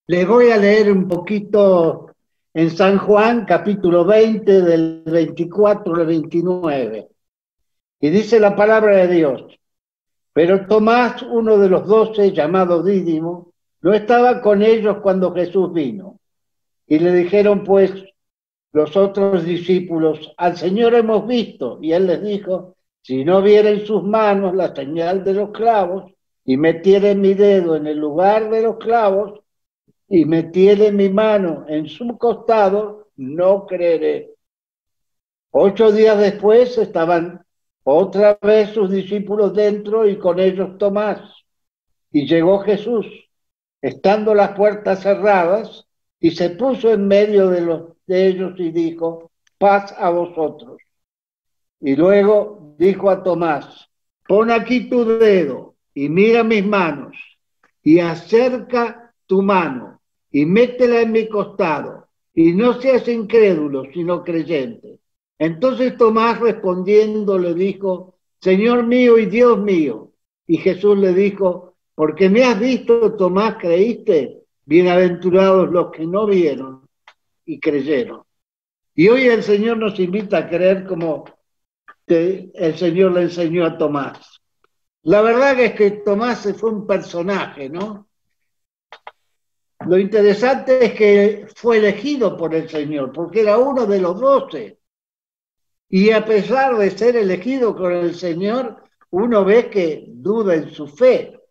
Les voy a leer un poquito en San Juan, capítulo 20, del 24 al 29. Y dice la palabra de Dios: pero Tomás, uno de los 12, llamado Dídimo, no estaba con ellos cuando Jesús vino. Y le dijeron pues los otros discípulos: al Señor hemos visto. Y él les dijo: si no viera en sus manos la señal de los clavos, y metiera mi dedo en el lugar de los clavos, y metiere mi mano en su costado, no creeré. 8 días después estaban otra vez sus discípulos dentro y con ellos Tomás. Y llegó Jesús, estando las puertas cerradas, y se puso en medio de ellos y dijo: paz a vosotros. Y luego dijo a Tomás: pon aquí tu dedo y mira mis manos, y acerca tu mano y métela en mi costado, y no seas incrédulo, sino creyente. Entonces Tomás respondiendo le dijo: Señor mío y Dios mío. Y Jesús le dijo: porque me has visto, Tomás, creíste. Bienaventurados los que no vieron y creyeron. Y hoy el Señor nos invita a creer como el Señor le enseñó a Tomás. La verdad es que Tomás fue un personaje, ¿no? Lo interesante es que fue elegido por el Señor, porque era uno de los 12. Y a pesar de ser elegido por el Señor, uno ve que duda en su fe.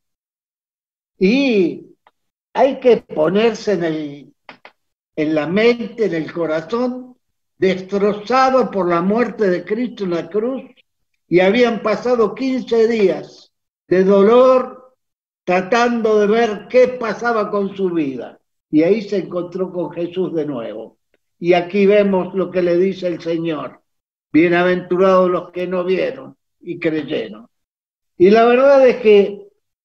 Y hay que ponerse en la mente, en el corazón, destrozado por la muerte de Cristo en la cruz, y habían pasado 15 días de dolor tratando de ver qué pasaba con su vida. Y ahí se encontró con Jesús de nuevo. Y aquí vemos lo que le dice el Señor: bienaventurados los que no vieron y creyeron. Y la verdad es que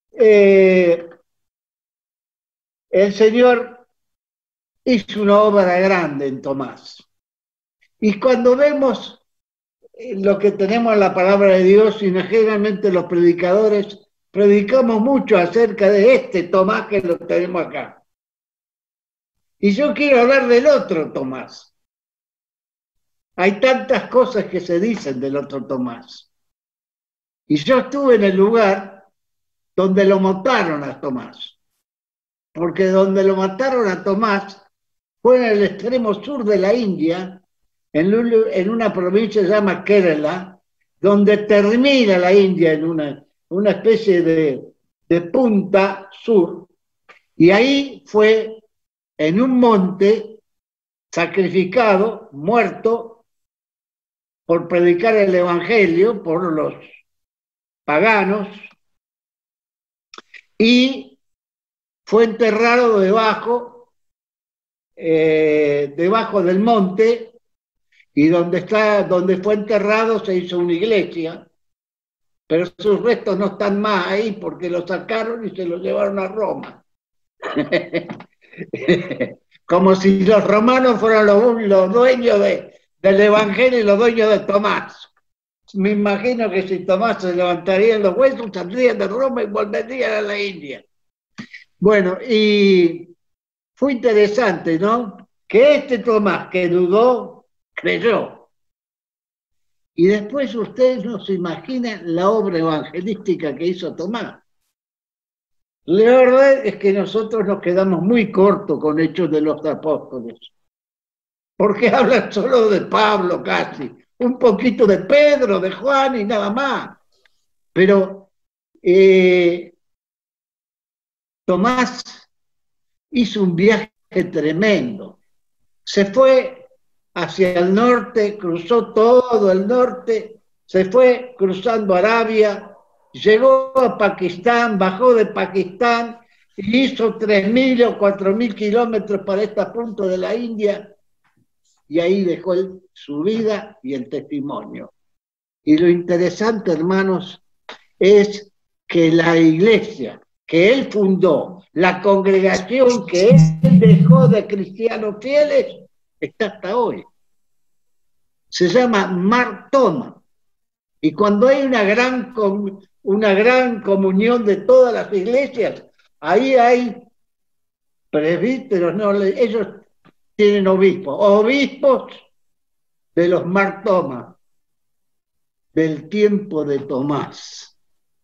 el Señor hizo una obra grande en Tomás. Y cuando vemos lo que tenemos en la palabra de Dios, y generalmente los predicadores predicamos mucho acerca de este Tomás que lo tenemos acá. Y yo quiero hablar del otro Tomás. Hay tantas cosas que se dicen del otro Tomás. Y yo estuve en el lugar donde lo mataron a Tomás. Porque donde lo mataron a Tomás fue en el extremo sur de la India, en una provincia que se llama Kerala, donde termina la India en una especie de punta sur. Y ahí fue en un monte sacrificado, muerto, por predicar el evangelio por los paganos, y fue enterrado debajo del monte, y donde fue enterrado se hizo una iglesia, pero sus restos no están más ahí porque lo sacaron y se lo llevaron a Roma. Como si los romanos fueran los dueños del evangelio y los dueños de Tomás. Me imagino que si Tomás se levantaría los huesos, saldría de Roma y volvería a la India. Bueno, y fue interesante, ¿no? Que este Tomás que dudó, creyó. Y después ustedes no se imaginan la obra evangelística que hizo Tomás. La verdad es que nosotros nos quedamos muy cortos con Hechos de los Apóstoles, porque hablan solo de Pablo casi, un poquito de Pedro, de Juan y nada más. Pero Tomás hizo un viaje tremendo. Se fue hacia el norte, cruzó todo el norte, se fue cruzando Arabia, llegó a Pakistán, bajó de Pakistán y hizo 3.000 o 4.000 kilómetros para esta punta de la India, y ahí dejó su vida y el testimonio. Y lo interesante, hermanos, es que la iglesia que él fundó, la congregación que él dejó de cristianos fieles, está hasta hoy. Se llama Mar Thoma. Y cuando hay una gran comunión de todas las iglesias, ahí hay presbíteros, no, ellos tienen obispos de los Mar Thomas, del tiempo de Tomás.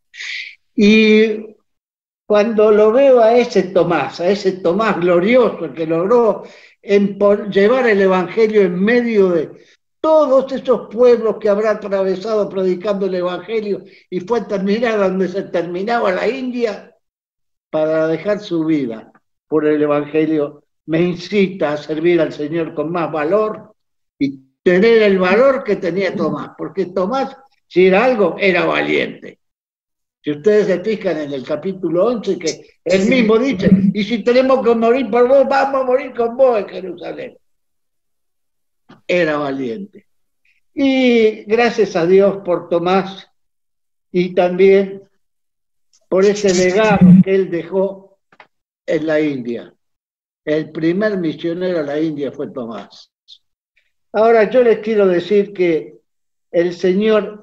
Y cuando lo veo a ese Tomás glorioso que logró llevar el Evangelio en medio de todos esos pueblos que habrá atravesado predicando el Evangelio y fue a terminar donde se terminaba la India para dejar su vida por el Evangelio, me incita a servir al Señor con más valor y tener el valor que tenía Tomás, porque Tomás, si era algo, era valiente. Si ustedes se fijan en el capítulo 11, que él mismo dice, y si tenemos que morir por vos, vamos a morir con vos en Jerusalén. Era valiente. Y gracias a Dios por Tomás y también por ese legado que él dejó en la India. El primer misionero a la India fue Tomás. Ahora yo les quiero decir que el Señor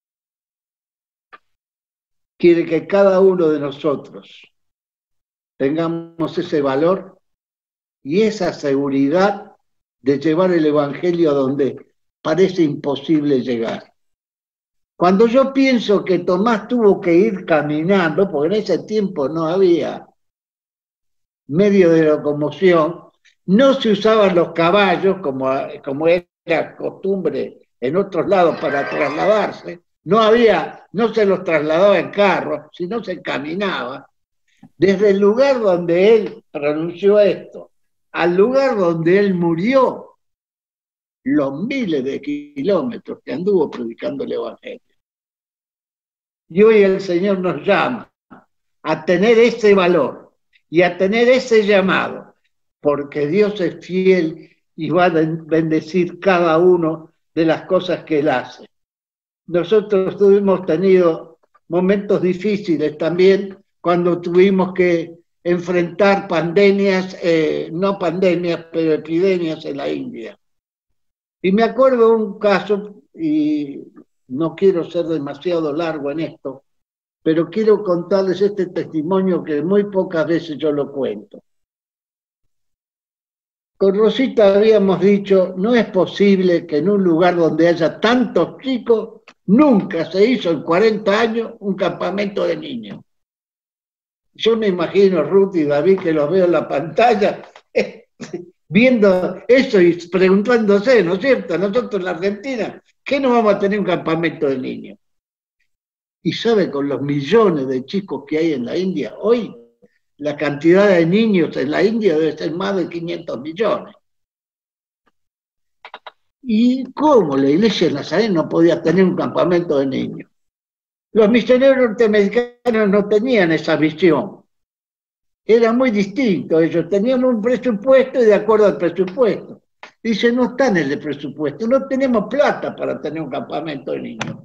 quiere que cada uno de nosotros tengamos ese valor y esa seguridad de llevar el Evangelio a donde parece imposible llegar. Cuando yo pienso que Tomás tuvo que ir caminando, porque en ese tiempo no había medio de locomoción, no se usaban los caballos como era costumbre en otros lados para trasladarse, no se los trasladaba en carro, sino se caminaba. Desde el lugar donde él pronunció esto, al lugar donde él murió, los miles de kilómetros que anduvo predicando el Evangelio. Y hoy el Señor nos llama a tener ese valor y a tener ese llamado, porque Dios es fiel y va a bendecir cada uno de las cosas que Él hace. Nosotros hemos tenido momentos difíciles también cuando tuvimos que enfrentar pandemias, no pandemias, pero epidemias en la India. Y me acuerdo de un caso, y no quiero ser demasiado largo en esto, pero quiero contarles este testimonio que muy pocas veces yo lo cuento. Con Rosita habíamos dicho, no es posible que en un lugar donde haya tantos chicos, nunca se hizo en 40 años un campamento de niños. Yo me imagino Ruth y David que los veo en la pantalla, viendo eso y preguntándose, ¿no es cierto? Nosotros en la Argentina, ¿qué no vamos a tener un campamento de niños? Y sabe, con los millones de chicos que hay en la India, hoy la cantidad de niños en la India debe ser más de 500 millones. ¿Y cómo la iglesia de Nazaret no podía tener un campamento de niños? Los misioneros norteamericanos no tenían esa visión. Era muy distinto. Ellos tenían un presupuesto y de acuerdo al presupuesto. Dice, no está en el presupuesto, no tenemos plata para tener un campamento de niños.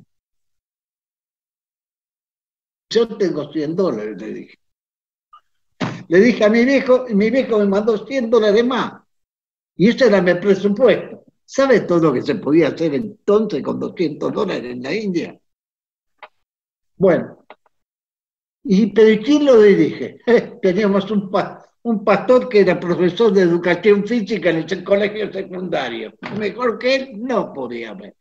Yo tengo $100, le dije. Le dije a mi viejo, y mi viejo me mandó $100 más. Y ese era mi presupuesto. ¿Sabe todo lo que se podía hacer entonces con $200 en la India? Bueno, pero ¿quién lo dirige? Teníamos un pastor que era profesor de educación física en el colegio secundario. Mejor que él no podía haber.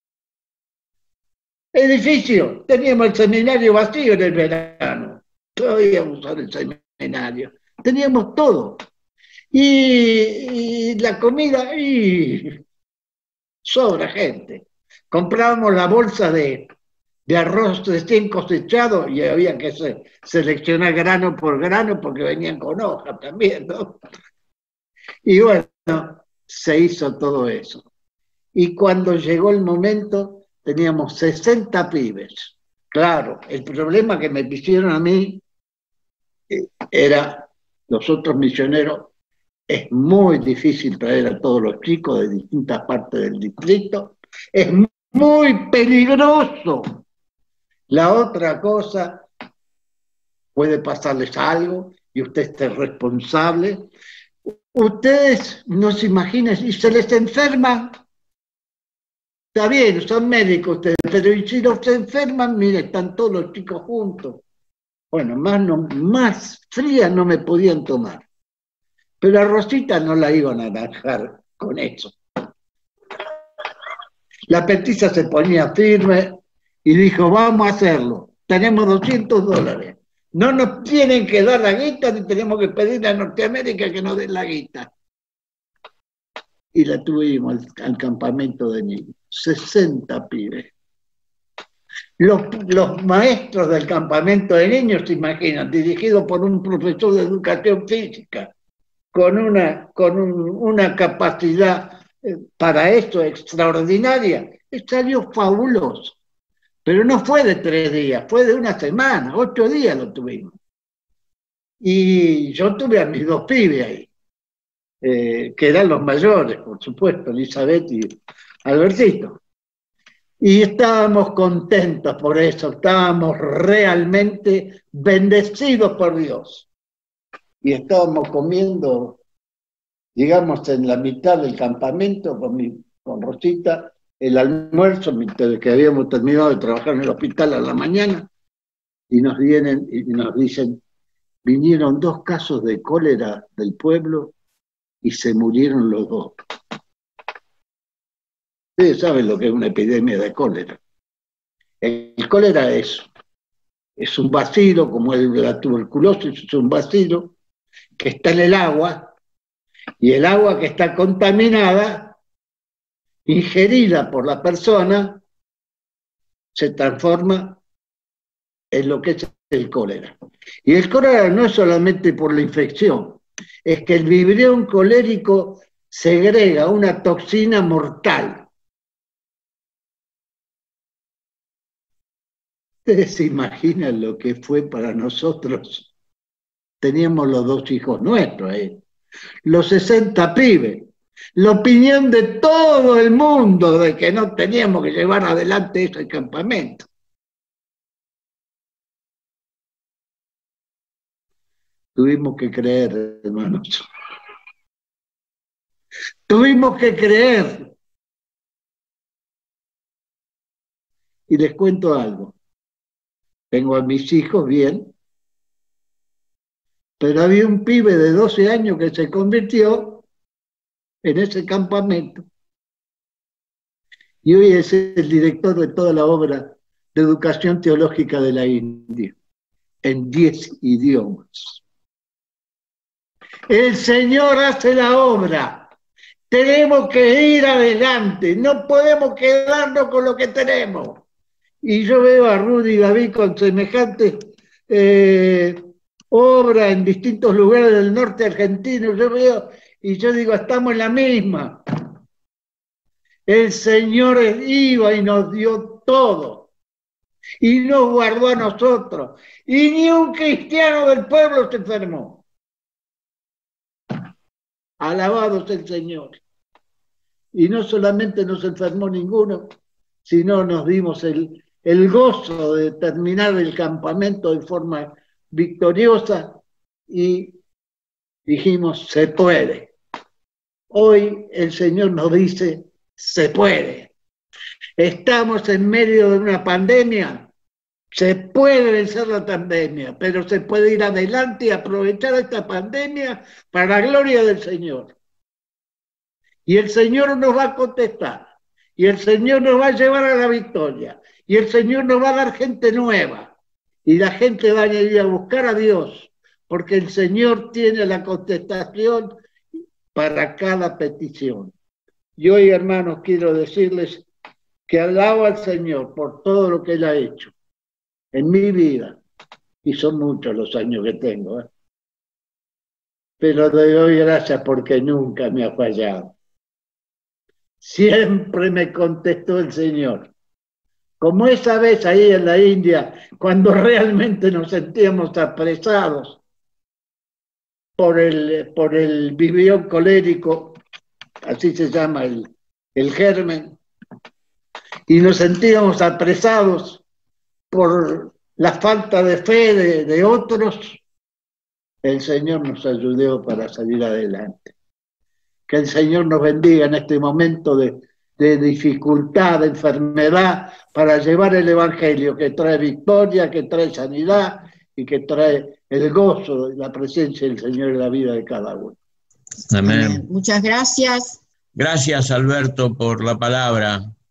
Edificio, teníamos el seminario vacío en el verano. Podíamos usar el seminario. Teníamos todo. Y la comida, sobra gente. Comprábamos la bolsa de arroz recién cosechado y había que seleccionar grano por grano porque venían con hojas también, ¿no? Y bueno, se hizo todo eso. Y cuando llegó el momento, teníamos 60 pibes. Claro, el problema que me pusieron a mí era los otros misioneros. Es muy difícil traer a todos los chicos de distintas partes del distrito. Es muy peligroso. La otra cosa, puede pasarles algo y usted es responsable. Ustedes no se imaginan, si se les enferman, está bien, son médicos ustedes, pero si no se enferman, mire, están todos los chicos juntos. Bueno, más frías no me podían tomar. Pero a Rosita no la iban a dejar con eso. La petiza se ponía firme y dijo, vamos a hacerlo. Tenemos $200. No nos tienen que dar la guita ni tenemos que pedirle a Norteamérica que nos den la guita. Y la tuvimos al campamento de niños. 60 pibes. Los maestros del campamento de niños, se imaginan, dirigidos por un profesor de educación física, con una capacidad para esto extraordinaria, salió fabuloso. Pero no fue de 3 días, fue de una semana, 8 días lo tuvimos. Y yo tuve a mis 2 pibes ahí, que eran los mayores, por supuesto, Elizabeth y Albertito. Y estábamos contentos por eso, estábamos realmente bendecidos por Dios. Y estábamos comiendo, digamos, en la mitad del campamento con Rosita, el almuerzo, que habíamos terminado de trabajar en el hospital a la mañana, y nos vienen y nos dicen, vinieron 2 casos de cólera del pueblo y se murieron los 2. Ustedes saben lo que es una epidemia de cólera. El cólera es un bacilo, como la tuberculosis es un bacilo, que está en el agua, y el agua que está contaminada, ingerida por la persona, se transforma en lo que es el cólera. Y el cólera no es solamente por la infección, es que el vibrión colérico segrega una toxina mortal. ¿Ustedes se imaginan lo que fue para nosotros? Teníamos los 2 hijos nuestros ahí, los 60 pibes, la opinión de todo el mundo de que no teníamos que llevar adelante ese campamento. Tuvimos que creer, hermanos. Tuvimos que creer. Y les cuento algo. Tengo a mis hijos bien, pero había un pibe de 12 años que se convirtió en ese campamento. Y hoy es el director de toda la obra de educación teológica de la India, en 10 idiomas. El Señor hace la obra. Tenemos que ir adelante, no podemos quedarnos con lo que tenemos. Y yo veo a Rudy y David con semejantes obras en distintos lugares del norte argentino. Yo veo y yo digo, estamos en la misma. El Señor iba y nos dio todo. Y nos guardó a nosotros. Y ni un cristiano del pueblo se enfermó. Alabado sea el Señor. Y no solamente nos enfermó ninguno, sino nos dimos el gozo de terminar el campamento de forma victoriosa y dijimos, se puede. Hoy el Señor nos dice, se puede. Estamos en medio de una pandemia, se puede vencer la pandemia, pero se puede ir adelante y aprovechar esta pandemia para la gloria del Señor. Y el Señor nos va a contestar, y el Señor nos va a llevar a la victoria, y el Señor nos va a dar gente nueva, y la gente va a ir a buscar a Dios, porque el Señor tiene la contestación para cada petición. Y hoy, hermanos, quiero decirles que alabo al Señor por todo lo que Él ha hecho en mi vida, y son muchos los años que tengo, pero le doy gracias porque nunca me ha fallado. Siempre me contestó el Señor. Como esa vez ahí en la India, cuando realmente nos sentíamos apresados por el vibrión colérico, así se llama el germen, y nos sentíamos apresados por la falta de fe de otros, el Señor nos ayudó para salir adelante. Que el Señor nos bendiga en este momento de dificultad, de enfermedad, para llevar el Evangelio que trae victoria, que trae sanidad y que trae el gozo y la presencia del Señor en la vida de cada uno. Amén. Amén. Muchas gracias. Gracias, Alberto, por la palabra.